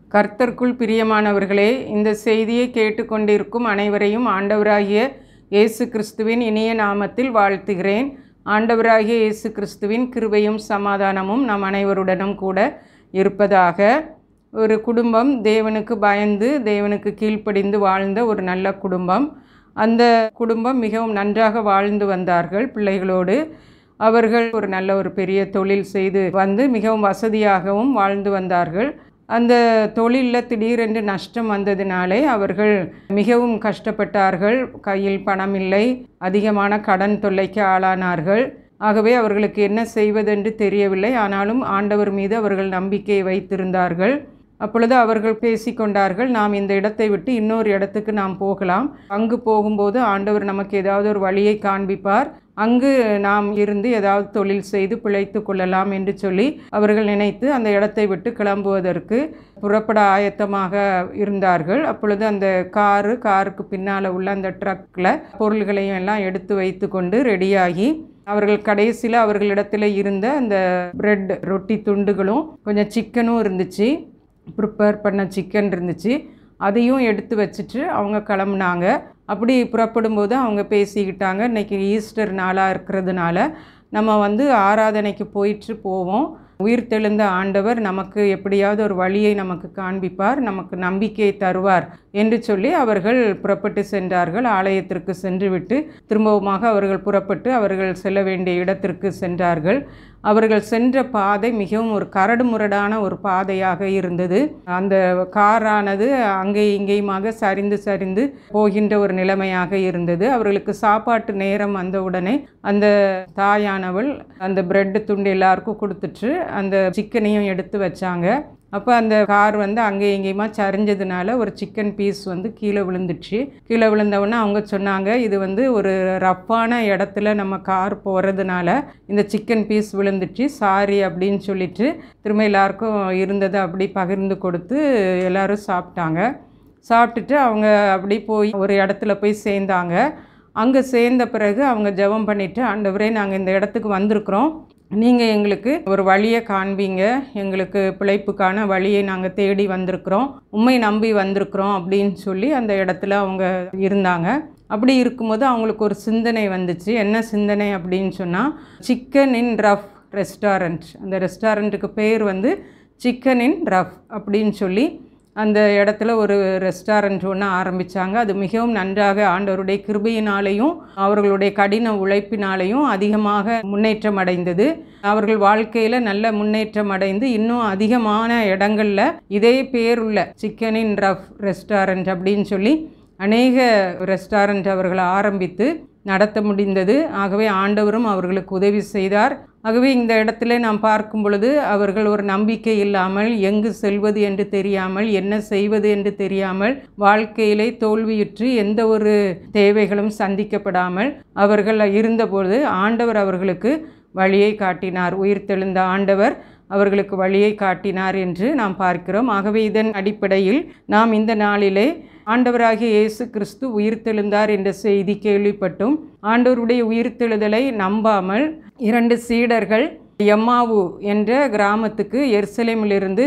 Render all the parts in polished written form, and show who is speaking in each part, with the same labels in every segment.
Speaker 1: கர்த்தருக்குள் பிரியமானவர்களே, இந்த செய்தியை கேட்டுக்கொண்டிருக்கும் அனைவரையும் ஆண்டவராகிய இயேசு கிறிஸ்துவின் இனிய நாமத்தில் வாழ்த்துகிறேன். ஆண்டவராகிய இயேசு கிறிஸ்துவின் கிருபையும் சமாதானமும் நம் அனைவருடனும் கூட இருப்பதாக. ஒரு குடும்பம் தேவனுக்கு பயந்து தேவனுக்கு கீழ்ப்படிந்து வாழ்ந்த ஒரு நல்ல குடும்பம். அந்த குடும்பம் மிகவும் நன்றாக வாழ்ந்து வந்தார்கள் பிள்ளைகளோடு. அவர்கள் ஒரு நல்ல ஒரு பெரிய தொழில் செய்து வந்து மிகவும் வசதியாகவும் வாழ்ந்து வந்தார்கள். அந்த தொழிலில் திடீரென்று நஷ்டம் வந்ததினாலே அவர்கள் மிகவும் கஷ்டப்பட்டார்கள். கையில் பணம் இல்லை, அதிகமான கடன் தொல்லைக்கு ஆளானார்கள். ஆகவே அவர்களுக்கு என்ன செய்வதென்று தெரியவில்லை. ஆனாலும் ஆண்டவர் மீது அவர்கள் நம்பிக்கை வைத்திருந்தார்கள். அப்பொழுது அவர்கள் பேசிக்கொண்டார்கள், நாம் இந்த இடத்தை விட்டு இன்னொரு இடத்துக்கு நாம் போகலாம். அங்கு போகும்போது ஆண்டவர் நமக்கு ஏதாவது ஒரு வழியை காண்பிப்பார். அங்கு நாம் இருந்து ஏதாவது தொழில் செய்து பிழைத்து கொள்ளலாம் என்று சொல்லி அவர்கள் நினைத்து அந்த இடத்தை விட்டு கிளம்புவதற்கு புறப்பட ஆயத்தமாக இருந்தார்கள். அப்பொழுது அந்த காருக்கு பின்னால் உள்ள அந்த ட்ரக்கில் பொருள்களையும் எல்லாம் எடுத்து வைத்து கொண்டு ரெடியாகி அவர்கள் கடைசியில் அவர்களிடத்தில் இருந்த அந்த பிரெட் ரொட்டி துண்டுகளும் கொஞ்சம் சிக்கனும் இருந்துச்சு, ப்ரிப்பேர் பண்ண சிக்கன் இருந்துச்சு, அதையும் எடுத்து வச்சுட்டு அவங்க கிளம்புனாங்க. அப்படி புறப்படும்போது அவங்க பேசிக்கிட்டாங்க, இன்றைக்கி ஈஸ்டர் நாளாக இருக்கிறதுனால நம்ம ஆராதனைக்கு போயிட்டு போவோம். உயிர்த்தெழுந்த ஆண்டவர் நமக்கு எப்படியாவது ஒரு வழியை நமக்கு காண்பிப்பார், நமக்கு நம்பிக்கையை தருவார் என்று சொல்லி அவர்கள் புறப்பட்டு சென்றார்கள். ஆலயத்திற்கு சென்றுவிட்டு திரும்பவுமாக அவர்கள் புறப்பட்டு அவர்கள் செல்ல வேண்டிய இடத்திற்கு சென்றார்கள். அவர்கள் சென்ற பாதை மிகவும் ஒரு கரடு முரடான ஒரு பாதையாக இருந்தது. அந்த காரானது அங்கே இங்கேயுமாக சரிந்து போகின்ற ஒரு நிலைமையாக இருந்தது. அவர்களுக்கு சாப்பாட்டு நேரம் வந்தவுடனே அந்த தாயானவள் அந்த பிரெட் துண்டு எல்லாருக்கும் கொடுத்துட்டு அந்த சிக்கனையும் எடுத்து வச்சாங்க. அப்போ அந்த கார் அங்கே எங்கேயுமா சரிஞ்சதுனால ஒரு சிக்கன் பீஸ் கீழே விழுந்துச்சு. கீழே விழுந்தவுடனே அவங்க சொன்னாங்க, இது ஒரு ரஃப்பான இடத்துல நம்ம கார் போகிறதுனால இந்த சிக்கன் பீஸ் விழுந்துச்சு, சாரி அப்படின்னு சொல்லிட்டு திரும்ப எல்லாருக்கும் இருந்ததை அப்படி பகிர்ந்து கொடுத்து எல்லோரும் சாப்பிட்டாங்க. சாப்பிட்டுட்டு அவங்க அப்படி போய் ஒரு இடத்துல போய் சேர்ந்தாங்க. அங்கே சேர்ந்த பிறகு அவங்க ஜெபம் பண்ணிவிட்டு, ஆண்டவரே நாங்கள் இந்த இடத்துக்கு வந்திருக்கிறோம், நீங்கள் எங்களுக்கு ஒரு வழியை காண்பீங்க, எங்களுக்கு பிழைப்புக்கான வழியை நாங்கள் தேடி வந்திருக்கிறோம், உண்மை நம்பி வந்திருக்கிறோம் அப்படின்னு சொல்லி அந்த இடத்துல அவங்க இருந்தாங்க. அப்படி இருக்கும்போது அவங்களுக்கு ஒரு சிந்தனை வந்துச்சு. என்ன சிந்தனை அப்படின்னு சொன்னால், சிக்கன் இன் ரஃப் ரெஸ்டாரண்ட். அந்த ரெஸ்டாரண்ட்டுக்கு பேர் சிக்கன் இன் ரஃப் அப்படின்னு சொல்லி அந்த இடத்துல ஒரு ரெஸ்டாரண்ட் ஒன்று ஆரம்பித்தாங்க. அது மிகவும் நன்றாக ஆண்டவருடைய கிருபையினாலேயும் அவர்களுடைய கடின உழைப்பினாலேயும் அதிகமாக முன்னேற்றம் அடைந்தது. அவர்கள் வாழ்க்கையில் நல்ல முன்னேற்றம் அடைந்து இன்னும் அதிகமான இடங்களில் இதே பேருள்ள சிக்கன் இன் ரஃப் ரெஸ்டாரண்ட் அப்படின்னு சொல்லி அநேக ரெஸ்டாரண்ட் அவர்கள் ஆரம்பித்து நடத்த முடிந்தது. ஆகவே ஆண்டவரும் அவர்களுக்கு உதவி செய்தார். ஆகவே இந்த இடத்துல நாம் பார்க்கும் பொழுது அவர்கள் ஒரு நம்பிக்கை இல்லாமல், எங்கு செல்வது என்று தெரியாமல், என்ன செய்வது என்று தெரியாமல், வாழ்க்கையிலே தோல்வியுற்று எந்த ஒரு தேவைகளும் சந்திக்கப்படாமல் அவர்கள் இருந்தபோது ஆண்டவர் அவர்களுக்கு வழியை காட்டினார். உயிர்த்தெழுந்த ஆண்டவர் அவர்களுக்கு வழியை காட்டினார் என்று நாம் பார்க்கிறோம். ஆகவே இதன் அடிப்படையில் நாம் இந்த நாளிலே ஆண்டவராகிய இயேசு கிறிஸ்து உயிர்த்தெழுந்தார் என்ற செய்தி கேள்விப்பட்டும் ஆண்டவருடைய உயிர்த்தெழுதலை நம்பாமல் 2 சீடர்கள் எம்மாவு என்ற கிராமத்துக்கு எருசலேமிலிருந்து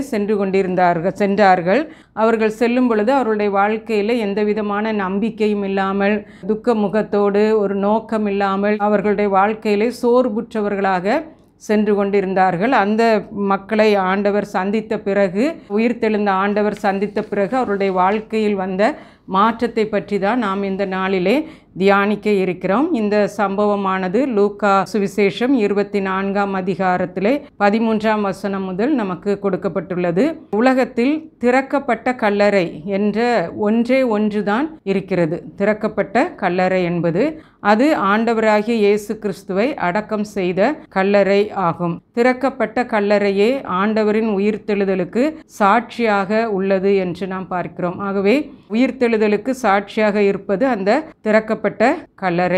Speaker 1: சென்றார்கள். அவர்கள் செல்லும் பொழுது அவருடைய வாழ்க்கையில் எந்த விதமான நம்பிக்கையும் இல்லாமல், துக்க முகத்தோடு, ஒரு நோக்கம் இல்லாமல், அவர்களுடைய வாழ்க்கையிலே சோர்வுற்றவர்களாக சென்று கொண்டிருந்தார்கள். அந்த மக்களை ஆண்டவர் சந்தித்த பிறகு, உயிர்த்தெழுந்த ஆண்டவர் சந்தித்த பிறகு அவருடைய வாழ்க்கையில் வந்த மாற்றத்தை பற்றி தான் நாம் இந்த நாளிலே தியானிக்க இருக்கிறோம். இந்த சம்பவமானது லூக்கா சுவிசேஷம் 24ஆம் அதிகாரத்திலே 13ஆம் வசனம் முதல் நமக்கு கொடுக்கப்பட்டுள்ளது. உலகத்தில் திறக்கப்பட்ட கல்லறை என்ற ஒன்றே ஒன்றுதான் இருக்கிறது. திறக்கப்பட்ட கல்லறை என்பது அது ஆண்டவராகிய இயேசு கிறிஸ்துவை அடக்கம் செய்த கல்லறை ஆகும். திறக்கப்பட்ட கல்லறையே ஆண்டவரின் உயிர்த்தெழுதலுக்கு சாட்சியாக உள்ளது என்று நாம் பார்க்கிறோம். ஆகவே உயிர்த்தெழுதலுக்கு சாட்சியாக இருப்பது அந்த திறக்கப்பட்ட கல்லறை.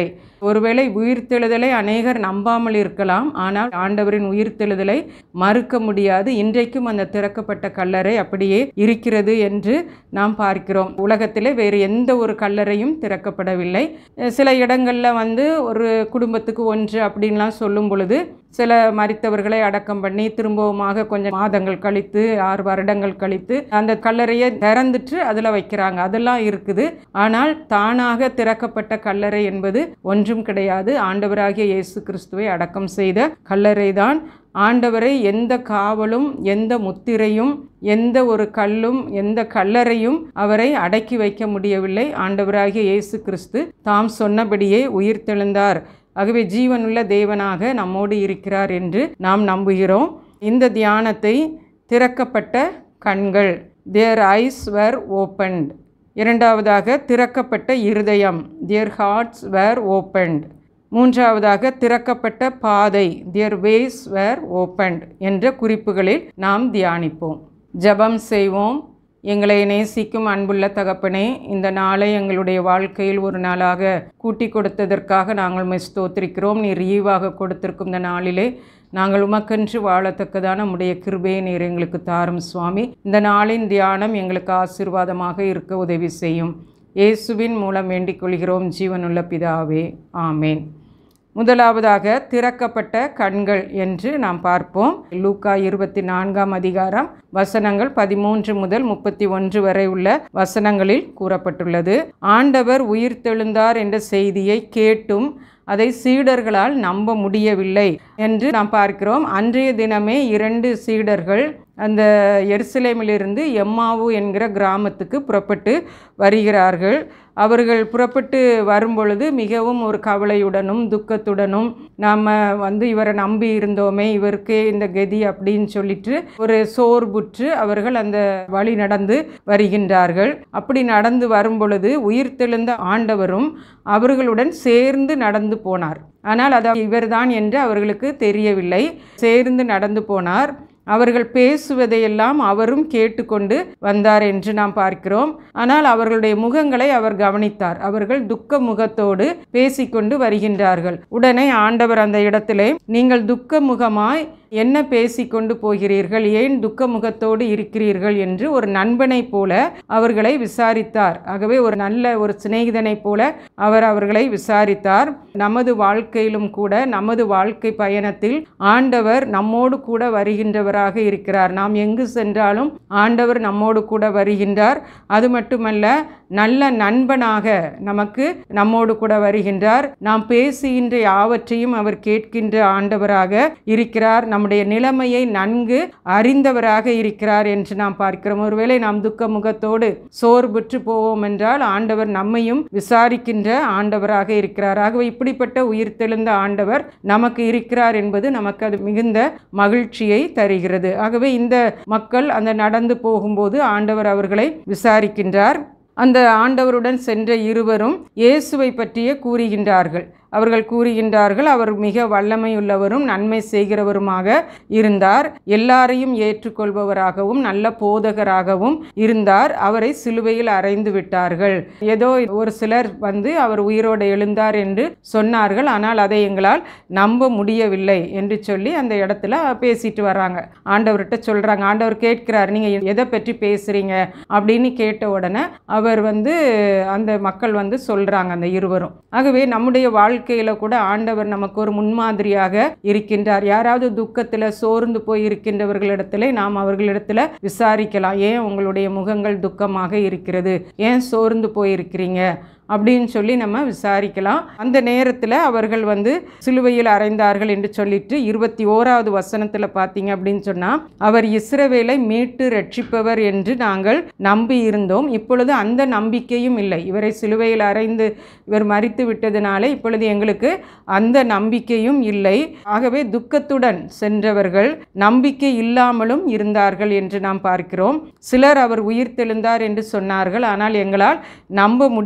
Speaker 1: ஒருவேளை உயிர்த்தெழுதலை அநேகர் நம்பாமல் இருக்கலாம், ஆனால் ஆண்டவரின் உயிர்த்தெழுதலை மறுக்க முடியாது. இன்றைக்கும் அந்த திறக்கப்பட்ட கல்லறை அப்படியே இருக்கிறது என்று நாம் பார்க்கிறோம். உலகத்திலே வேறு எந்த ஒரு கல்லறையும் திறக்கப்படவில்லை. சில இடங்களில் ஒரு குடும்பத்துக்கு ஒன்று அப்படின்லாம் சொல்லும் பொழுது சில மரித்தவர்களை அடக்கம் பண்ணி திரும்பவுமாக கொஞ்சம் மாதங்கள் கழித்து 6 வருடங்கள் கழித்து அந்த கல்லறையை திறந்துட்டு அதில் வைக்கிறாங்க, அதெல்லாம் இருக்குது. ஆனால் தானாக திறக்கப்பட்ட கல்லறை என்பது ஒன்றும் கிடையாது. ஆண்டவராகிய இயேசு கிறிஸ்துவை அடக்கம் செய்த கல்லறை தான். ஆண்டவரை எந்த காவலும் எந்த முத்திரையும் எந்த ஒரு கல்லும் எந்த கல்லறையும் அவரை அடக்கி வைக்க முடியவில்லை. ஆண்டவராகிய இயேசு கிறிஸ்து தாம் சொன்னபடியே உயிர்த்தெழுந்தார். ஆகவே ஜீவனுள்ள தேவனாக நம்மோடு இருக்கிறார் என்று நாம் நம்புகிறோம். இந்த தியானத்தை திறக்கப்பட்ட கண்கள், their eyes were opened. இரண்டாவதாக திறக்கப்பட்ட இருதயம், their hearts were opened. மூன்றாவதாக திறக்கப்பட்ட பாதை, their ways were opened என்ற குறிப்புகளில் நாம் தியானிப்போம். ஜெபம் செய்வோம். எங்களை நேசிக்கும் அன்புள்ள தகப்பனே, இந்த நாளை எங்களுடைய வாழ்க்கையில் ஒரு நாளாக கூட்டி கொடுத்ததற்காக நாங்கள் ஸ்தோத்திரிக்கிறோம். நீர் ஈவாக கொடுத்திருக்கும் இந்த நாளிலே நாங்கள் உமக்கென்று வாழத்தக்கதான நம்முடைய கிருபையை நீர் எங்களுக்கு தாரும் சுவாமி. இந்த நாளின் தியானம் எங்களுக்கு ஆசீர்வாதமாக இருக்க உதவி செய்யும். இயேசுவின் மூலம் வேண்டிக் கொள்கிறோம் ஜீவனுள்ள பிதாவே, ஆமேன். முதலாவதாக திறக்கப்பட்ட கண்கள் என்று நாம் பார்ப்போம். லூக்கா 24ஆம் அதிகாரம் வசனங்கள் 13 முதல் 31 வரை உள்ள வசனங்களில் கூறப்பட்டுள்ளது. ஆண்டவர் உயிர்த்தெழுந்தார் என்ற செய்தியை கேட்டும் அதை சீடர்களால் நம்ப முடியவில்லை என்று நாம் பார்க்கிறோம். அன்றைய தினமே 2 சீடர்கள் அந்த எருசலேமிலிருந்து எம்மாவு என்கிற கிராமத்துக்கு புறப்பட்டு வருகிறார்கள். அவர்கள் புறப்பட்டு வரும்பொழுது மிகவும் ஒரு கவலையுடனும் துக்கத்துடனும் நாம் இவரை நம்பி இருந்தோமே, இவருக்கே இந்த கதி அப்படின்னு சொல்லிட்டு ஒரு சோர்வுற்று அவர்கள் அந்த வழி நடந்து வருகின்றார்கள். அப்படி நடந்து வரும்பொழுது உயிர்த்தெழுந்த ஆண்டவரும் அவர்களுடன் சேர்ந்து நடந்து போனார். ஆனால் அது இவர்தான் என்று அவர்களுக்கு தெரியவில்லை. சேர்ந்து நடந்து போனார். அவர்கள் பேசுவதையெல்லாம் அவரும் கேட்டுக்கொண்டு வந்தார் என்று நாம் பார்க்கிறோம். ஆனால் அவர்களுடைய முகங்களை அவர் கவனித்தார். அவர்கள் துக்க முகத்தோடு பேசிக்கொண்டு வருகின்றார்கள். உடனே ஆண்டவர் அந்த இடத்திலே, நீங்கள் துக்க முகமாய் என்ன பேசிக்கொண்டு போகிறீர்கள், ஏன் துக்க முகத்தோடு இருக்கிறீர்கள் என்று ஒரு நண்பனை போல அவர்களை விசாரித்தார். ஆகவே ஒரு நல்ல ஒரு சிநேகிதனை போல அவர் அவர்களை விசாரித்தார். நமது வாழ்க்கையிலும் கூட நமது வாழ்க்கை பயணத்தில் ஆண்டவர் நம்மோடு கூட வருகின்றவராக இருக்கிறார். நாம் எங்கு சென்றாலும் ஆண்டவர் நம்மோடு கூட வருகின்றார். அது மட்டுமல்ல, நல்ல நண்பனாக நமக்கு நம்மோடு கூட வருகின்றார். நாம் பேசுகின்ற யாவற்றையும் அவர் கேட்கின்ற ஆண்டவராக இருக்கிறார். நம்முடைய நிலைமையை நன்கு அறிந்தவராக இருக்கிறார் என்று நாம் பார்க்கிறோம். ஒருவேளை நாம் துக்க முகத்தோடு சோர்வுற்று போவோம் என்றால் ஆண்டவர் நம்மையும் விசாரிக்கின்ற ஆண்டவராக இருக்கிறார். ஆகவே இப்படிப்பட்ட உயிர்த்தெழுந்த ஆண்டவர் நமக்கு இருக்கிறார் என்பது நமக்கு அது மிகுந்த மகிழ்ச்சியை தருகிறது. ஆகவே இந்த மக்கள் அந்த நடந்து போகும்போது ஆண்டவர் அவர்களை விசாரிக்கின்றார். அந்த ஆண்டவருடன் சென்ற இருவரும் இயேசுவை பற்றியே கூறுகின்றார்கள். அவர்கள் கூறுகின்றார்கள், அவர் மிக வல்லமையுள்ளவரும் நன்மை செய்கிறவருமாக இருந்தார். எல்லாரையும் ஏற்றுக்கொள்பவராகவும் நல்ல போதகராகவும் இருந்தார். அவரை சிலுவையில் அறைந்து விட்டார்கள். ஏதோ ஒரு சிலர் அவர் உயிரோடு எழுந்தார் என்று சொன்னார்கள். ஆனால் அதை எங்களால் நம்ப முடியவில்லை என்று சொல்லி அந்த இடத்துல பேசிட்டு வர்றாங்க. ஆண்டவர்கிட்ட சொல்கிறாங்க. ஆண்டவர் கேட்கிறார், நீங்கள் எதை பற்றி பேசுகிறீங்க அப்படின்னு கேட்ட உடனே அவர் அந்த மக்கள் சொல்கிறாங்க அந்த இருவரும். ஆகவே நம்முடைய வாழ்க்கையில் கூட ஆண்டவர் நமக்கு ஒரு முன்மாதிரியாக இருக்கின்றார். யாராவது துக்கத்தில் சோர்ந்து போய் இருக்கின்றவர்களிடத்தில் நாம் அவர்களிடத்தில் விசாரிக்கலாம். ஏன் உங்களுடைய முகங்கள் துக்கமாக இருக்கிறது, ஏன் சோர்ந்து போயிருக்கிறீங்க அப்படின்னு சொல்லி நம்ம விசாரிக்கலாம். அந்த நேரத்தில் அவர்கள் சிலுவையில் அறைந்தார்கள் என்று சொல்லிட்டு 21வது வசனத்தில் பார்த்தீங்க அப்படின்னு சொன்னால், அவர் இஸ்ரவேலை மீட்டு ரட்சிப்பவர் என்று நாங்கள் நம்பி இருந்தோம். இப்பொழுது அந்த நம்பிக்கையும் இல்லை. இவரை சிலுவையில் அறைந்து இவர் மரித்து விட்டதினாலே இப்பொழுது எங்களுக்கு அந்த நம்பிக்கையும் இல்லை. ஆகவே துக்கத்துடன் சென்றவர்கள் நம்பிக்கை இல்லாமலும் இருந்தார்கள் என்று நாம் பார்க்கிறோம். சிலர் அவர் உயிர்த்தெழுந்தார் என்று சொன்னார்கள். ஆனால் எங்களால் நம்ப முடியவில்லை.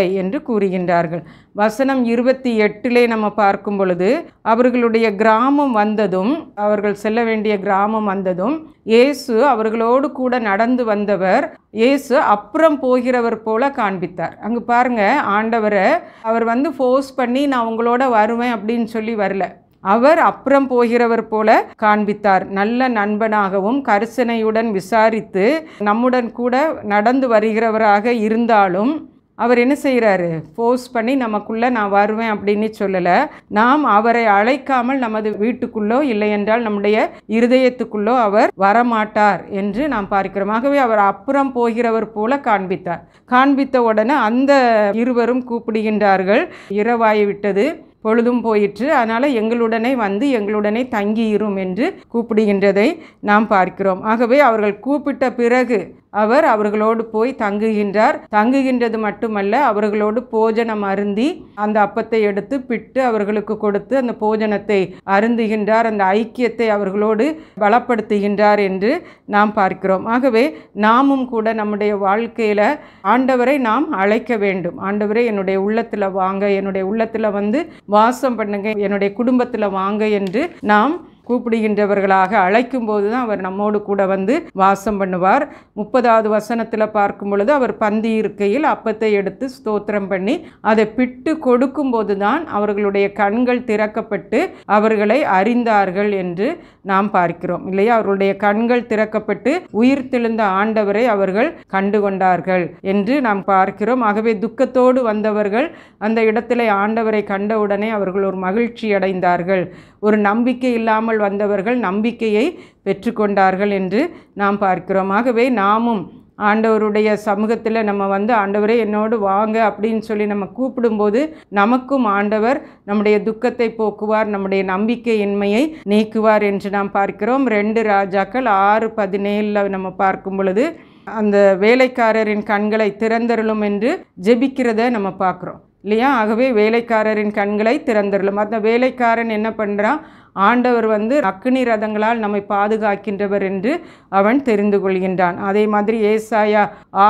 Speaker 1: இல்லை என்று கூறுகின்றார்கள். வசனம் 28 நம்ம பார்க்கும் பொழுது, அவர்களுடைய கிராமம் வந்ததும், அவர்கள் செல்ல வேண்டிய கிராமம் வந்ததும், இயேசு அவர்களோடு கூட நடந்து வந்தவர் இயேசு அப்புறம் போகிறவர் போல காண்பித்தார். அங்கு பாருங்க, ஆண்டவரை அவர் ஃபோர்ஸ் பண்ணி நான் உங்களோட வருவேன் அப்படின்னு சொல்லி வரல. அவர் அப்புறம் போகிறவர் போல காண்பித்தார். நல்ல நண்பனாகவும் கரிசனையுடன் விசாரித்து நம்முடன் கூட நடந்து வருகிறவராக இருந்தாலும் அவர் என்ன செய்கிறாரு? ஃபோர்ஸ் பண்ணி நமக்குள்ளே நான் வருவேன் அப்படின்னு சொல்லலை. நாம் அவரை அழைக்காமல் நமது வீட்டுக்குள்ளோ இல்லை என்றால் நம்முடைய இருதயத்துக்குள்ளோ அவர் வரமாட்டார் என்று நாம் பார்க்கிறோம். ஆகவே அவர் அப்புறம் போகிறவர் போல காண்பித்தார். காண்பித்த உடனே அந்த இருவரும் கூப்பிடுகின்றார்கள், இரவாகிவிட்டது, பொழுதும் போயிற்று, அதனால் எங்களுடனே வந்து எங்களுடனே தங்கியிரும் என்று கூப்பிடுகின்றதை நாம் பார்க்கிறோம். ஆகவே அவர்கள் கூப்பிட்ட பிறகு அவர் அவர்களோடு போய் தங்குகின்றார். தங்குகின்றது மட்டுமல்ல, அவர்களோடு போஜனம் அருந்தி அந்த அப்பத்தை எடுத்து பிட்டு அவர்களுக்கு கொடுத்து அந்த போஜனத்தை அருந்துகின்றார். அந்த ஐக்கியத்தை அவர்களோடு பலப்படுத்துகின்றார் என்று நாம் பார்க்கிறோம். ஆகவே நாமும் கூட நம்முடைய வாழ்க்கையில் ஆண்டவரை நாம் அழைக்க வேண்டும். ஆண்டவரை என்னுடைய உள்ளத்தில் வாங்க, என்னுடைய உள்ளத்தில் வாசம் பண்ணுங்க, என்னுடைய குடும்பத்தில் வாங்க என்று நாம் கூப்பிடுகின்றவர்களாக அழைக்கும் போது தான் அவர் நம்மோடு கூட வாசம் பண்ணுவார். 30வது வசனத்தில் பார்க்கும் பொழுது, அவர் பந்தி இருக்கையில் அப்பத்தை எடுத்து ஸ்தோத்திரம் பண்ணி அதை பிட்டு கொடுக்கும்போது தான் அவர்களுடைய கண்கள் திறக்கப்பட்டு அவர்களை அறிந்தார்கள் என்று நாம் பார்க்கிறோம் இல்லையா? அவர்களுடைய கண்கள் திறக்கப்பட்டு உயிர்த்தெழுந்த ஆண்டவரை அவர்கள் கண்டுகொண்டார்கள் என்று நாம் பார்க்கிறோம். ஆகவே துக்கத்தோடு வந்தவர்கள் அந்த இடத்திலே ஆண்டவரை கண்டவுடனே அவர்கள் ஒரு மகிழ்ச்சி அடைந்தார்கள். ஒரு நம்பிக்கை இல்லாமல் வந்தவர்கள் நம்பிக்கையை பெற்றுக்கொண்டார்கள் என்று நாம் பார்க்கிறோம். ஆகவே நாமும் ஆண்டவருடைய சமூகத்தில் நம்ம ஆண்டவரே என்னோடு வாங்க அப்படின்னு சொல்லி நம்ம கூப்பிடும்போது நமக்கும் ஆண்டவர் நம்முடைய துக்கத்தை போக்குவார், நம்முடைய நம்பிக்கையின்மையை நீக்குவார் என்று நாம் பார்க்கிறோம். 2 ராஜாக்கள் 6:17 நம்ம பார்க்கும் பொழுது, அந்த வேலைக்காரரின் கண்களை திறந்தருளும் என்று ஜெபிக்கிறத நம்ம பார்க்குறோம் இல்லையா? ஆகவே வேலைக்காரரின் கண்களை திறந்தருளும். அந்த வேலைக்காரன் என்ன பண்ணுறான்? ஆண்டவர் அக்கினி ரதங்களால் நம்மை பாதுகாக்கின்றவர் என்று அவன் தெரிந்து கொள்கின்றான். அதே மாதிரி ஏசாயா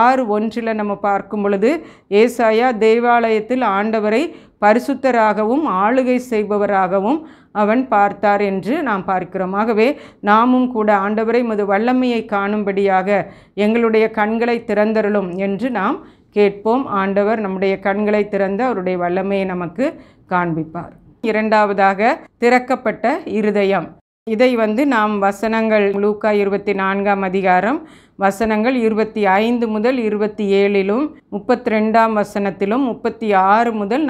Speaker 1: 6:1 நம்ம பார்க்கும் பொழுது, ஏசாயா தேவாலயத்தில் ஆண்டவரை பரிசுத்தராகவும் ஆளுகை செய்பவராகவும் அவன் பார்த்தார் என்று நாம் பார்க்கிறோம். ஆகவே நாமும் கூட ஆண்டவரை உமது வல்லமையை காணும்படியாக எங்களுடைய கண்களை திறந்தருளும் என்று நாம் கேட்போம். ஆண்டவர் நம்முடைய கண்களை திறந்து அவருடைய வல்லமையை நமக்கு காண்பிப்பார். 2வதாக, திறக்கப்பட்ட இருதயம். இதை நாம் வசனங்கள் லூக்கா 24ஆம் அதிகாரம் வசனங்கள் 25 முதல் 27 32ஆம் வசனத்திலும் 36 முதல்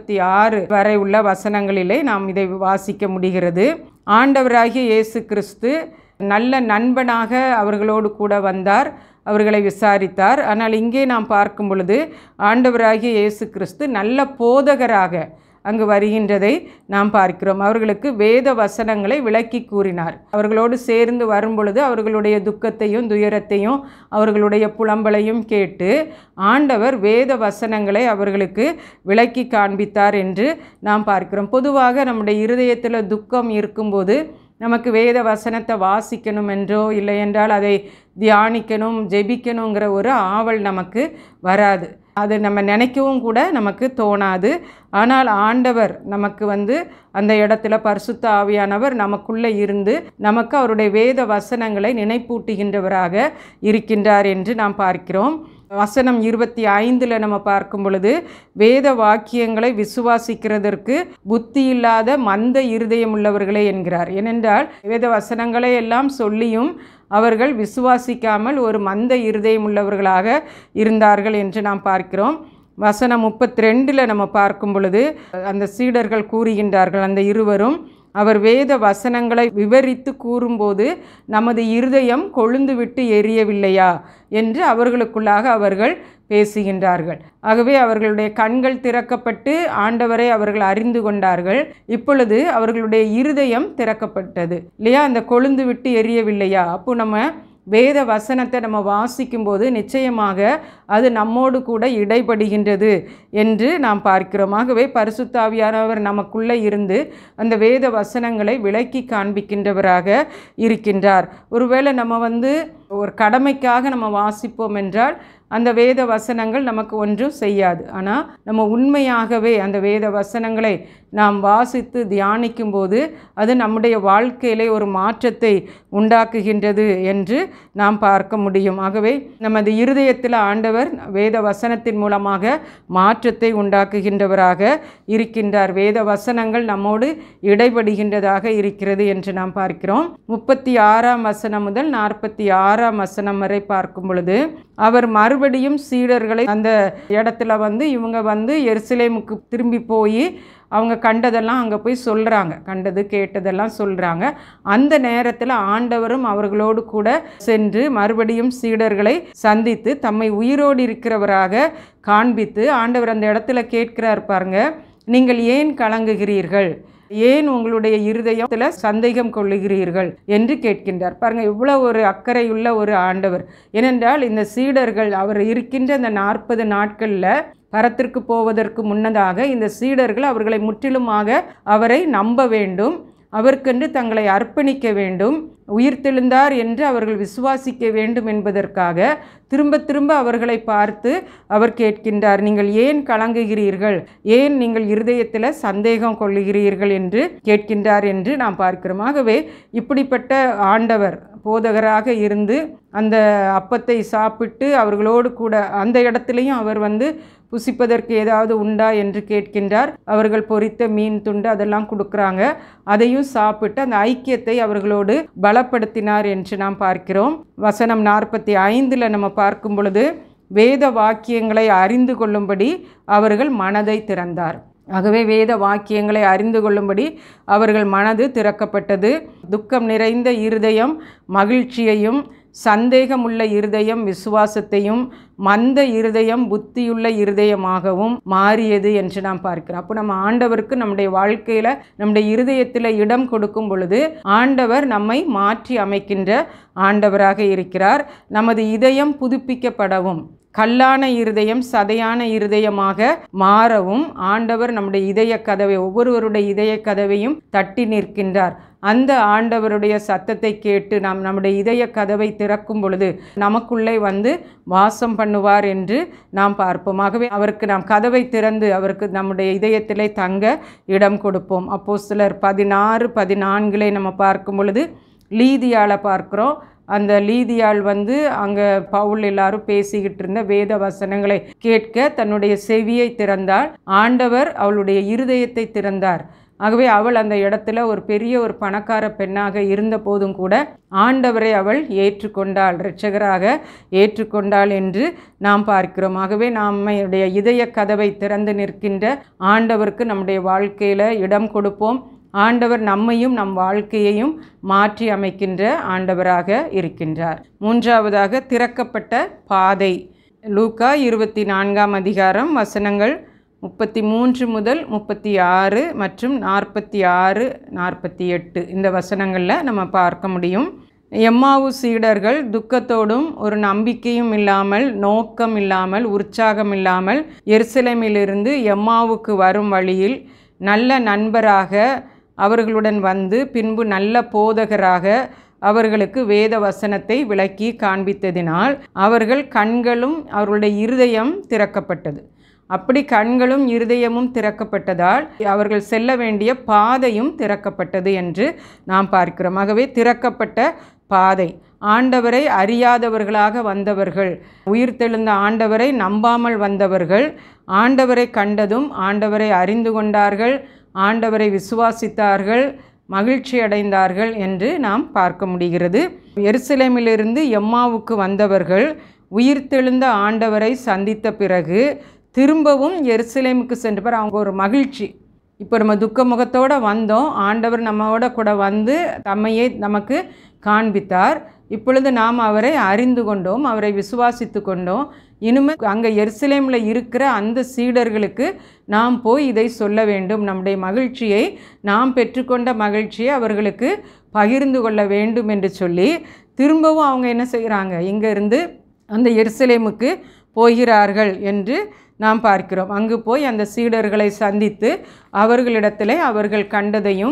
Speaker 1: 46 வரை உள்ள வசனங்களிலே நாம் இதை வாசிக்க முடிகிறது. ஆண்டவராகிய இயேசு கிறிஸ்து நல்ல நண்பனாக அவர்களோடு கூட வந்தார், அவர்களை விசாரித்தார். ஆனால் இங்கே நாம் பார்க்கும் பொழுது ஆண்டவராகிய இயேசு கிறிஸ்து நல்ல போதகராக அங்கு வருகின்றதை நாம் பார்க்கிறோம். அவர்களுக்கு வேத வசனங்களை விளக்கி கூறினார். அவர்களோடு சேர்ந்து வரும்பொழுது அவர்களுடைய துக்கத்தையும் துயரத்தையும் அவர்களுடைய புலம்பலையும் கேட்டு ஆண்டவர் வேத வசனங்களை அவர்களுக்கு விளக்கி காண்பித்தார் என்று நாம் பார்க்கிறோம். பொதுவாக நம்முடைய இருதயத்தில் துக்கம் இருக்கும்போது நமக்கு வேத வசனத்தை வாசிக்கணும் என்றோ இல்லை என்றால் அதை தியானிக்கணும் ஜெபிக்கணுங்கிற ஒரு ஆவல் நமக்கு வராது. அது நம்ம நினைக்கவும் கூட நமக்கு தோணாது. ஆனால் ஆண்டவர் நமக்கு அந்த இடத்துல பரிசுத்த ஆவியானவர் நமக்குள்ளே இருந்து நமக்கு அவருடைய வேத வசனங்களை நினைப்பூட்டுகின்றவராக இருக்கின்றார் என்று நாம் பார்க்கிறோம். வசனம் 25 நம்ம பார்க்கும் பொழுது, வேத வாக்கியங்களை விசுவாசிக்கிறதற்கு புத்தி இல்லாத மந்த இருதயம் உள்ளவர்களே என்கிறார். ஏனென்றால் வேத வசனங்களை எல்லாம் சொல்லியும் அவர்கள் விசுவாசிக்காமல் ஒரு மந்த இருதயம் உள்ளவர்களாக இருந்தார்கள் என்று நாம் பார்க்கிறோம். வசனம் 32 நம்ம பார்க்கும் பொழுது அந்த சீடர்கள் கூறுகின்றார்கள், அந்த இருவரும், அவர் வேத வசனங்களை விவரித்து கூறும்போது நமது இருதயம் கொழுந்து விட்டு எரியவில்லையா என்று அவர்களுக்குள்ளாக அவர்கள் பேசுகின்றார்கள். ஆகவே அவர்களுடைய கண்கள் திறக்கப்பட்டு ஆண்டவரை அவர்கள் அறிந்து கொண்டார்கள். இப்பொழுது அவர்களுடைய இருதயம் திறக்கப்பட்டது இல்லையா? அந்த கொழுந்து விட்டு எரியவில்லையா? அப்போ நம்ம வேத வசனத்தை நம்ம வாசிக்கும்போது நிச்சயமாக அது நம்மோடு கூட இடைபடுகின்றது என்று நாம் பார்க்கிறோம். ஆகவே பரிசுத்த ஆவியானவர் நமக்குள்ளே இருந்து அந்த வேத வசனங்களை விளக்கி காண்பிக்கின்றவராக இருக்கின்றார். ஒருவேளை நம்ம ஒரு கடமைக்காக நம்ம வாசிப்போம் என்றால் அந்த வேத வசனங்கள் நமக்கு ஒன்றும் செய்யாது. ஆனால் நம்ம உண்மையாகவே அந்த வேத வசனங்களை நாம் வாசித்து தியானிக்கும் போது அது நம்முடைய வாழ்க்கையிலே ஒரு மாற்றத்தை உண்டாக்குகின்றது என்று நாம் பார்க்க முடியும். ஆகவே நமது இருதயத்தில் ஆண்டவர் வேத வசனத்தின் மூலமாக மாற்றத்தை உண்டாக்குகின்றவராக இருக்கின்றார். வேத வசனங்கள் நம்மோடு இடைபடுகின்றதாக இருக்கிறது என்று நாம் பார்க்கிறோம். 36ஆம் வசனம் முதல் 46ஆம் வசனம் வரை பார்க்கும் பொழுது அவர் மறுபடியும் சீடர்களை அந்த இடத்துல இவங்க எருசலேமுக்கு திரும்பி போய் அவங்க கண்டதெல்லாம் அங்கே போய் சொல்கிறாங்க, கண்டது கேட்டதெல்லாம் சொல்கிறாங்க. அந்த நேரத்தில் ஆண்டவரும் அவர்களோடு கூட சென்று மறுபடியும் சீடர்களை சந்தித்து தம்மை உயிரோடு இருக்கிறவராக காண்பித்து ஆண்டவர் அந்த இடத்துல கேட்கிறார் பாருங்க, நீங்கள் ஏன் கலங்குகிறீர்கள், ஏன் உங்களுடைய இருதயத்தில் சந்தேகம் கொள்ளுகிறீர்கள் என்று கேட்கின்றார். பாருங்கள், இவ்வளோ ஒரு அக்கறையுள்ள ஒரு ஆண்டவர். ஏனென்றால் இந்த சீடர்கள் அவர் இருக்கின்ற அந்த 40 நாட்களில் பரத்திற்கு போவதற்கு முன்னதாக இந்த சீடர்கள் அவர்களை முற்றிலுமாக அவரை நம்ப வேண்டும், அவருக்கென்று தங்களை அர்ப்பணிக்க வேண்டும், உயிர்த்தெழுந்தார் என்று அவர்கள் விசுவாசிக்க வேண்டும் என்பதற்காக திரும்ப திரும்ப அவர்களை பார்த்து அவர் கேட்கின்றார், நீங்கள் ஏன் கலங்குகிறீர்கள், ஏன் நீங்கள் இருதயத்தில் சந்தேகம் கொள்ளுகிறீர்கள் என்று கேட்கின்றார் என்று நாம் பார்க்கிறோம். ஆகவே இப்படிப்பட்ட ஆண்டவர் போதகராக இருந்து அந்த அப்பத்தை சாப்பிட்டு அவர்களோடு கூட அந்த இடத்துலையும் அவர் புசிப்பதற்கு ஏதாவது உண்டா என்று கேட்கின்றார். அவர்கள் பொரித்த மீன் துண்டு அதெல்லாம் கொடுக்குறாங்க, அதையும் சாப்பிட்டு அந்த ஐக்கியத்தை அவர்களோடு பலப்படுத்தினார் என்று நாம் பார்க்கிறோம். வசனம் 45 நம்ம பார்க்கும் பொழுது வேத வாக்கியங்களை அறிந்து கொள்ளும்படி அவர்கள் மனதை திறந்தார். ஆகவே வேத வாக்கியங்களை அறிந்து கொள்ளும்படி அவர்கள் மனது திறக்கப்பட்டது. துக்கம் நிறைந்த இருதயம் மகிழ்ச்சியையும், சந்தேகமுள்ள இருதயம் விசுவாசத்தையும், மந்த இருதயம் புத்தியுள்ள இருதயமாகவும் மாறியது என்று நாம் பார்க்கிறோம். அப்போ நம்ம ஆண்டவருக்கு நம்முடைய வாழ்க்கையில் நம்முடைய இருதயத்தில் இடம் கொடுக்கும் பொழுது ஆண்டவர் நம்மை மாற்றி அமைக்கின்ற ஆண்டவராக இருக்கிறார். நமது இதயம் புதுப்பிக்கப்படவும் கல்லான இருதயம் சதையான இருதயமாக மாறவும் ஆண்டவர் நம்முடைய இதய கதவை, ஒவ்வொருவருடைய இதய கதவையும் தட்டி நிற்கின்றார். அந்த ஆண்டவருடைய சத்தத்தை கேட்டு நாம் நம்முடைய இதய கதவை திறக்கும் பொழுது நமக்குள்ளே வாசம் பண்ணுவார் என்று நாம் பார்ப்போம். ஆகவே அவருக்கு நாம் கதவை திறந்து அவருக்கு நம்முடைய இதயத்திலே தங்க இடம் கொடுப்போம். அப்போஸ்தலர் 16:14 நம்ம பார்க்கும் பொழுது லீதியாளை பார்க்குறோம். அந்த லீதியாள் அங்கே பவுல் எல்லாரும் பேசிக்கிட்டு இருந்த வேத வசனங்களை கேட்க தன்னுடைய செவியை திறந்தாள். ஆண்டவர் அவளுடைய இருதயத்தை திறந்தார். ஆகவே அவள் அந்த இடத்துல ஒரு பெரிய ஒரு பணக்கார பெண்ணாக இருந்த போதும் கூட ஆண்டவரை அவள் ஏற்றுக்கொண்டாள், இரட்சகராக ஏற்றுக்கொண்டாள் என்று நாம் பார்க்கிறோம். ஆகவே நம்முடைய இதய கதவை திறந்து நிற்கின்ற ஆண்டவருக்கு நம்முடைய வாழ்க்கையில் இடம் கொடுப்போம். ஆண்டவர் நம்மையும் நம் வாழ்க்கையையும் மாற்றி அமைக்கின்ற ஆண்டவராக இருக்கின்றார். மூன்றாவதாக திறக்கப்பட்ட பாதை. லூக்கா 24ஆம் அதிகாரம் வசனங்கள் 33 முதல் 36 மற்றும் 46, 48 இந்த வசனங்களில் நம்ம பார்க்க முடியும். எம்மாவு சீடர்கள் துக்கத்தோடும் ஒரு நம்பிக்கையும் இல்லாமல், நோக்கம் இல்லாமல், உற்சாகம் இல்லாமல் எருசலேமிலிருந்து எம்மாவுக்கு வரும் வழியில் நல்ல நண்பராக அவர்களுடன் பின்பு நல்ல போதகராக அவர்களுக்கு வேத வசனத்தை விளக்கி காண்பித்ததினால் அவர்கள் கண்களும் அவர்களுடைய இருதயம் திறக்கப்பட்டது. அப்படி கண்களும் இருதயமும் திறக்கப்பட்டதால் அவர்கள் செல்ல வேண்டிய பாதையும் திறக்கப்பட்டது என்று நாம் பார்க்கிறோம். ஆகவே திறக்கப்பட்ட பாதை, ஆண்டவரை அறியாதவர்களாக வந்தவர்கள், உயிர்த்தெழுந்த ஆண்டவரை நம்பாமல் வந்தவர்கள் ஆண்டவரை கண்டதும் ஆண்டவரை அறிந்து கொண்டார்கள், ஆண்டவரை விசுவாசித்தார்கள், மகிழ்ச்சி அடைந்தார்கள் என்று நாம் பார்க்க முடிகிறது. எருசலேமிலிருந்து எம்மாவுக்கு வந்தவர்கள் உயிர்த்தெழுந்த ஆண்டவரை சந்தித்த பிறகு திரும்பவும் எருசலேமுக்கு சென்று அவங்க ஒரு மகிழ்ச்சி. இப்போ நம்ம துக்க முகத்தோடு வந்தோம், ஆண்டவர் நம்மோட கூட தம்மையே நமக்கு காண்பித்தார். இப்பொழுது நாம் அவரை அறிந்து கொண்டோம், அவரை விசுவாசித்து கொண்டோம். இனிமேல் அங்கே எருசலேமில் இருக்கிற அந்த சீடர்களுக்கு நாம் போய் இதை சொல்ல வேண்டும், நம்முடைய மகிழ்ச்சியை, நாம் பெற்றுக்கொண்ட மகிழ்ச்சியை அவர்களுக்கு பகிர்ந்து கொள்ள வேண்டும் என்று சொல்லி திரும்பவும் அவங்க என்ன செய்கிறாங்க, இங்கேருந்து அந்த எருசலேமுக்கு போகிறார்கள் என்று நாம் பார்க்கிறோம். அங்கு போய் அந்த சீடர்களை சந்தித்து அவர்களிடத்தில் அவர்கள் கண்டதையும்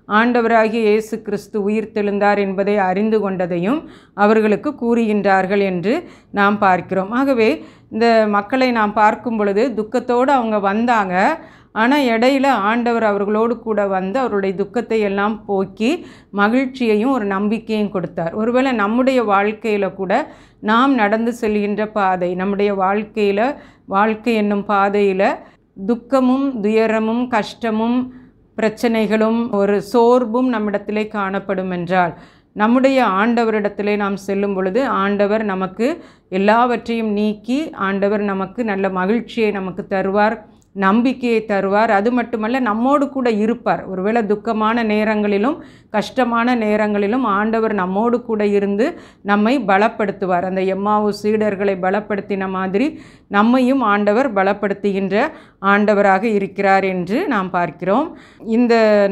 Speaker 1: ஆண்டவராகிய இயேசு கிறிஸ்து உயிர்த்தெழுந்தார் என்பதை அறிந்து கொண்டதையும் அவர்களுக்கு கூறுகின்றார்கள் என்று நாம் பார்க்கிறோம். ஆகவே இந்த மக்களை நாம் பார்க்கும் பொழுது துக்கத்தோடு அவங்க வந்தாங்க. ஆனால் இடையில ஆண்டவர் அவர்களோடு கூட வந்து அவருடைய துக்கத்தை எல்லாம் போக்கி மகிழ்ச்சியையும் ஒரு நம்பிக்கையும் கொடுத்தார். ஒருவேளை நம்முடைய வாழ்க்கையில் கூட நாம் நடந்து செல்கின்ற பாதை, நம்முடைய வாழ்க்கை என்னும் பாதையில் துக்கமும் துயரமும் கஷ்டமும் பிரச்சனைகளும் ஒரு சோர்வும் நம்மிடத்திலே காணப்படும் என்றால், நம்முடைய ஆண்டவரிடத்திலே நாம் செல்லும் பொழுது ஆண்டவர் நமக்கு எல்லாவற்றையும் நீக்கி ஆண்டவர் நமக்கு நல்ல மகிழ்ச்சியை நமக்கு தருவார், நம்பிக்கையை தருவார். அது மட்டுமல்ல, நம்மோடு கூட இருப்பார். ஒருவேளை துக்கமான நேரங்களிலும் கஷ்டமான நேரங்களிலும் ஆண்டவர் நம்மோடு கூட இருந்து நம்மை பலப்படுத்துவார். அந்த எம்மாவு சீடர்களை பலப்படுத்தின மாதிரி நம்மையும் ஆண்டவர் பலப்படுத்துகின்ற ஆண்டவராக இருக்கிறார் என்று நாம் பார்க்கிறோம். இந்த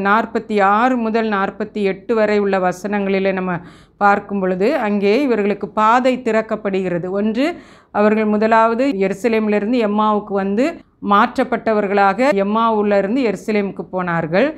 Speaker 1: 46 முதல் 48 வரை உள்ள வசனங்களில் நம்ம பார்க்கும் பொழுது அங்கே இவர்களுக்கு பாதை திறக்கப்படுகிறது. ஒன்று, அவர்கள் முதலாவது எருசலேமிலிருந்து எம்மாவுக்கு வந்து மாற்றப்பட்டவர்களாக எம்மாவுலிருந்து எருசலேமுக்கு போனார்கள்.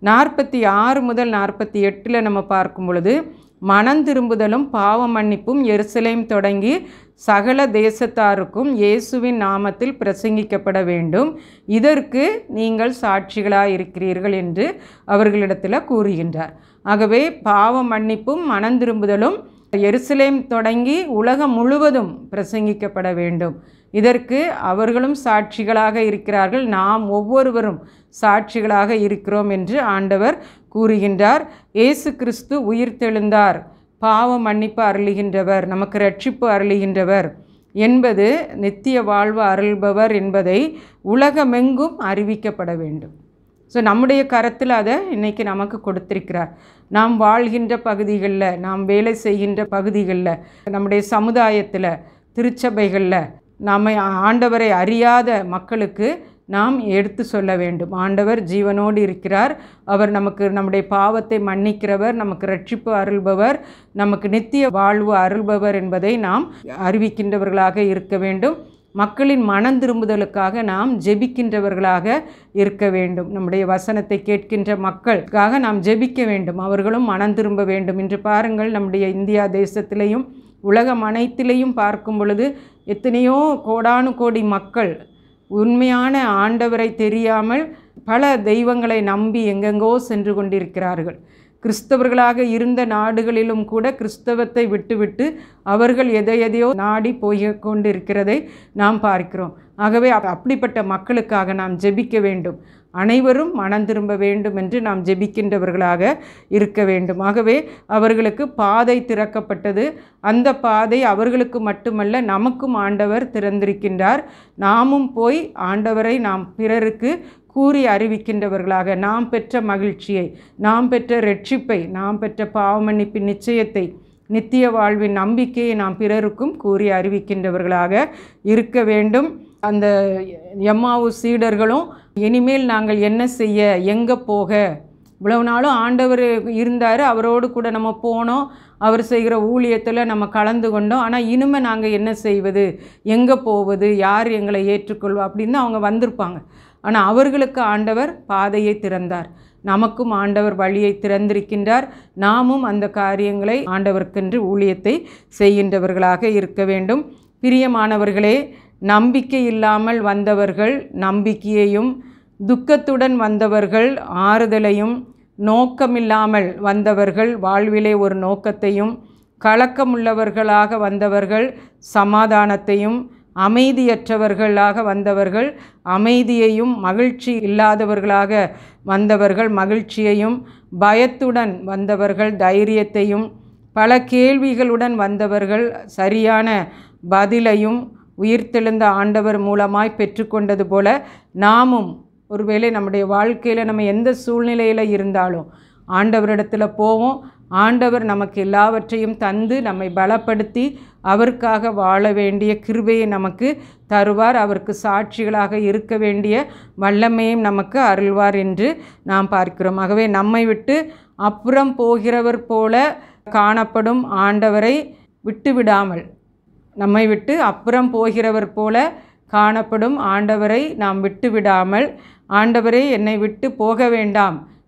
Speaker 1: 46 முதல் 48 நம்ம பார்க்கும் பொழுது மனம் திரும்புதலும் பாவ மன்னிப்பும் எருசலேம் தொடங்கி சகல தேசத்தாருக்கும் இயேசுவின் நாமத்தில் பிரசங்கிக்கப்பட வேண்டும், இதற்கு நீங்கள் சாட்சிகளாக இருக்கிறீர்கள் என்று அவர்களிடத்தில் கூறுகின்றார். ஆகவே பாவ மன்னிப்பும் மனம் திரும்புதலும் எருசலேம் தொடங்கி உலகம் முழுவதும் பிரசங்கிக்கப்பட வேண்டும், இதற்கு அவர்களும் சாட்சிகளாக இருக்கிறார்கள், நாம் ஒவ்வொருவரும் சாட்சிகளாக இருக்கிறோம் என்று ஆண்டவர் கூறுகின்றார். இயேசு கிறிஸ்து உயிர்த்தெழுந்தார், பாவ மன்னிப்பு அருளுகின்றவர், நமக்கு ரட்சிப்பு அருளுகின்றவர் என்பது, நித்திய வாழ்வு அருள்பவர் என்பதை உலகமெங்கும் அறிவிக்கப்பட வேண்டும். ஸோ நம்முடைய கரத்தில் அதை இன்றைக்கி நமக்கு கொடுத்திருக்கிறார். நாம் வாழ்கின்ற பகுதிகளில், நாம் வேலை செய்கின்ற பகுதிகளில், நம்முடைய சமுதாயத்தில், திருச்சபைகளில் நாம் ஆண்டவரை அறியாத மக்களுக்கு நாம் எடுத்து சொல்ல வேண்டும். ஆண்டவர் ஜீவனோடு இருக்கிறார், அவர் நமக்கு நம்முடைய பாவத்தை மன்னிக்கிறவர், நமக்கு ரட்சிப்பு அருள்பவர், நமக்கு நித்திய வாழ்வு அருள்பவர் என்பதை நாம் அறிவிக்கின்றவர்களாக இருக்க வேண்டும். மக்களின் மனம் திரும்புதலுக்காக நாம் ஜெபிக்கின்றவர்களாக இருக்க வேண்டும். நம்முடைய வசனத்தை கேட்கின்ற மக்களுக்காக நாம் ஜெபிக்க வேண்டும், அவர்களும் மனம் திரும்ப வேண்டும். இன்று பாருங்கள், நம்முடைய இந்தியா தேசத்திலையும் உலகம் அனைத்திலையும் பார்க்கும் பொழுது எத்தனையோ கோடானு கோடி மக்கள் உண்மையான ஆண்டவரை தெரியாமல் பல தெய்வங்களை நம்பி எங்கெங்கோ சென்று கொண்டிருக்கிறார்கள். கிறிஸ்தவர்களாக இருந்த நாடுகளிலும் கூட கிறிஸ்தவத்தை விட்டுவிட்டு அவர்கள் எதையோ நாடி போய் கொண்டிருக்கிறதை நாம் பார்க்கிறோம். ஆகவே அப்படிப்பட்ட மக்களுக்காக நாம் ஜெபிக்க வேண்டும், அனைவரும் மனம் திரும்ப வேண்டும் என்று நாம் ஜெபிக்கின்றவர்களாக இருக்க வேண்டும். ஆகவே அவர்களுக்கு பாதை திறக்கப்பட்டது. அந்த பாதை அவர்களுக்கு மட்டுமல்ல, நமக்கும் ஆண்டவர் திறந்திருக்கின்றார். நாமும் போய் ஆண்டவரை நாம் பிறருக்கு கூறி அறிவிக்கின்றவர்களாக, நாம் பெற்ற மகிழ்ச்சியை, நாம் பெற்ற ரட்சிப்பை, நாம் பெற்ற பாவமன்னிப்பின் நிச்சயத்தை, நித்திய வாழ்வின் நம்பிக்கையை நாம் பிறருக்கும் கூறி அறிவிக்கின்றவர்களாக இருக்க வேண்டும். அந்த எம்மாவு சீடர்களும் இனிமேல் நாங்கள் என்ன செய்ய, எங்கே போக, இவ்வளவு நாளும் ஆண்டவர் இருந்தார், அவரோடு கூட நம்ம போனோம், அவர் செய்கிற ஊழியத்தில் நம்ம கலந்து கொண்டோம், ஆனால் இனிமேல் நாங்கள் என்ன செய்வது, எங்கே போவது, யார் எங்களை ஏற்றுக்கொள்வா அப்படின்னு அவங்க வந்திருப்பாங்க. ஆனால் அவர்களுக்கு ஆண்டவர் பாதையை திறந்தார், நமக்கும் ஆண்டவர் வழியை திறந்திருக்கின்றார். நாமும் அந்த காரியங்களை ஆண்டவருக்கென்று ஊழியத்தை செய்கின்றவர்களாக இருக்க வேண்டும். பிரியமானவர்களே, நம்பிக்கை இல்லாமல் வந்தவர்கள் நம்பிக்கையையும், துக்கத்துடன் வந்தவர்கள் ஆறுதலையும், நோக்கமில்லாமல் வந்தவர்கள் வாழ்விலே ஒரு நோக்கத்தையும், கலக்கமுள்ளவர்களாக வந்தவர்கள் சமாதானத்தையும், அமைதியற்றவர்களாக வந்தவர்கள் அமைதியையும், மகிழ்ச்சி இல்லாதவர்களாக வந்தவர்கள் மகிழ்ச்சியையும், பயத்துடன் வந்தவர்கள் தைரியத்தையும், பல கேள்விகளுடன் வந்தவர்கள் சரியான பதிலையும் உயிர்த்தெழுந்த ஆண்டவர் மூலமாய் பெற்றுக்கொண்டது போல நாமும் ஒருவேளை நம்முடைய வாழ்க்கையில் நம்ம எந்த சூழ்நிலையில் இருந்தாலும் ஆண்டவரிடத்தில் போவோம். ஆண்டவர் நமக்கு எல்லாவற்றையும் தந்து நம்மை பலப்படுத்தி அவருக்காக வாழ வேண்டிய கிருபையை நமக்கு தருவார். அவருக்கு சாட்சிகளாக இருக்க வேண்டிய வல்லமையும் நமக்கு அருள்வார் என்று நாம் பார்க்கிறோம். ஆகவே நம்மை விட்டு அப்புறம் போகிறவர் போல காணப்படும் ஆண்டவரை விட்டுவிடாமல், நம்மை விட்டு அப்புறம் போகிறவர் போல காணப்படும் ஆண்டவரை நாம் விட்டுவிடாமல், ஆண்டவரே என்னை விட்டு போக வேண்டாம்,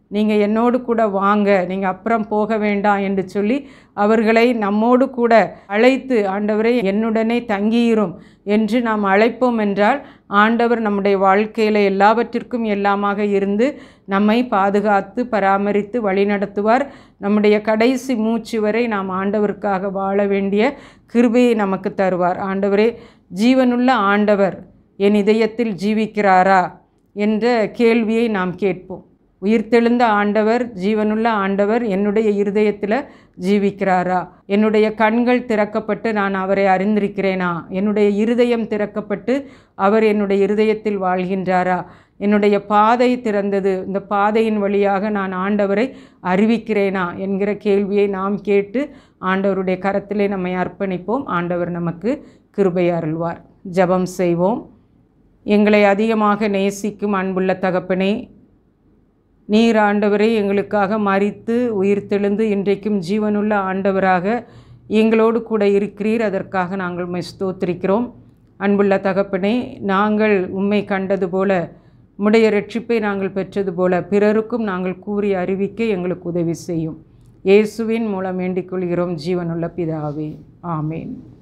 Speaker 1: நீங்கள் என்னோடு கூட வாங்க, நீங்கள் அப்புறம் போக வேண்டாம் என்று சொல்லி அவர்களை நம்மோடு கூட அழைத்து, ஆண்டவரே என்னுடனே தங்கியிரும் என்று நாம் அழைப்போம் என்றால், ஆண்டவர் நம்முடைய வாழ்க்கையில் எல்லாவற்றிற்கும் எல்லாமாக இருந்து நம்மை பாதுகாத்து பராமரித்து வழிநடத்துவார். நம்முடைய கடைசி மூச்சு வரை நாம் ஆண்டவருக்காக வாழ வேண்டிய கிருபையை நமக்கு தருவார். ஆண்டவரே, ஜீவனுள்ள ஆண்டவர் என் இதயத்தில் ஜீவிக்கிறாரா என்ற கேள்வியை நாம் கேட்போம். உயிர்த்தெழுந்த ஆண்டவர், ஜீவனுள்ள ஆண்டவர் என்னுடைய இருதயத்தில் ஜீவிக்கிறாரா? என்னுடைய கண்கள் திறக்கப்பட்டு நான் அவரை அறிந்திருக்கிறேனா? என்னுடைய இருதயம் திறக்கப்பட்டு அவர் என்னுடைய இருதயத்தில் வாழ்கின்றாரா? என்னுடைய பாதை திறந்தது, இந்த பாதையின் வழியாக நான் ஆண்டவரை அறிவிக்கிறேனா என்கிற கேள்வியை நாம் கேட்டு ஆண்டவருடைய கரத்திலே நம்மை அர்ப்பணிப்போம். ஆண்டவர் நமக்கு கிருபை அருள்வார். ஜெபம் செய்வோம். எங்களை அதிகமாக நேசிக்கும் அன்புள்ள தகப்பனே, நீர் ஆண்டவரே எங்களுக்காக மரித்து உயிர்த்தெழுந்து இன்றைக்கும் ஜீவனுள்ள ஆண்டவராக எங்களோடு கூட இருக்கிறீர். அதற்காக நாங்கள் உம்மை ஸ்தோத்திரிக்கிறோம். அன்புள்ள தகப்பனே, நாங்கள் உம்மை கண்டது போல, உம்முடைய இரட்சிப்பை நாங்கள் பெற்றது போல பிறருக்கும் நாங்கள் கூறி அறிவிக்க எங்களுக்கு உதவி செய்யும். இயேசுவின் மூலம் வேண்டிக் கொள்கிறோம் ஜீவனுள்ள பிதாவே. ஆமேன்.